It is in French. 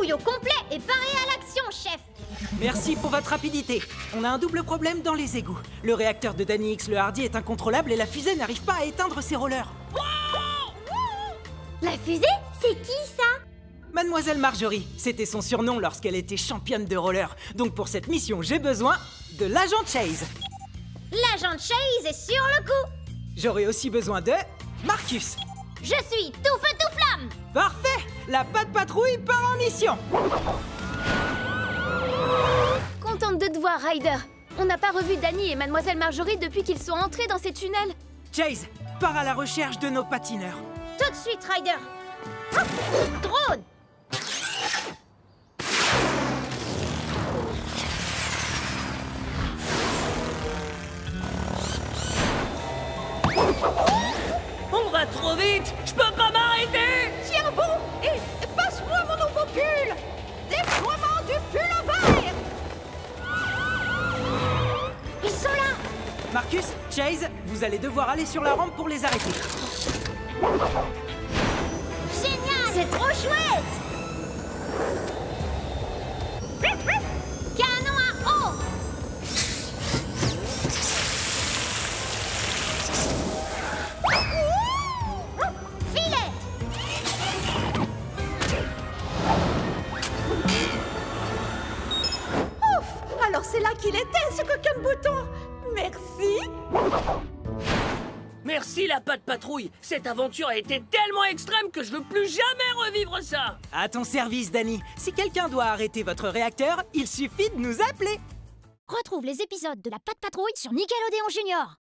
Scénario complet et paré à l'action, chef. Merci pour votre rapidité. On a un double problème dans les égouts. Le réacteur de Danny X le Hardy est incontrôlable et la fusée n'arrive pas à éteindre ses rollers. La fusée? C'est qui ça? Mademoiselle Marjorie, c'était son surnom lorsqu'elle était championne de roller. Donc pour cette mission, j'ai besoin de l'agent Chase. L'agent Chase est sur le coup. J'aurai aussi besoin de Marcus. Je suis tout feu tout flamme. Parfait! La patte patrouille part en mission. Contente de te voir, Ryder. On n'a pas revu Danny et Mademoiselle Marjorie depuis qu'ils sont entrés dans ces tunnels. Chase, pars à la recherche de nos patineurs. Tout de suite, Ryder. Ah, drone. On va trop vite! Je peux pas m'arrêter! Tiens bon et passe-moi mon nouveau pull. Déploiement du pull à vert. Ils sont là. Marcus, Chase, vous allez devoir aller sur la rampe pour les arrêter. Génial. C'est trop chouette. Canon à eau. Filet. Ouf. Alors c'est là qu'il était, ce coquin de bouton. Merci. Merci la patte patrouille! Cette aventure a été tellement extrême que je veux plus jamais revivre ça! À ton service, Danny. Si quelqu'un doit arrêter votre réacteur, il suffit de nous appeler. Retrouve les épisodes de la Patte Patrouille sur Nickelodeon Junior.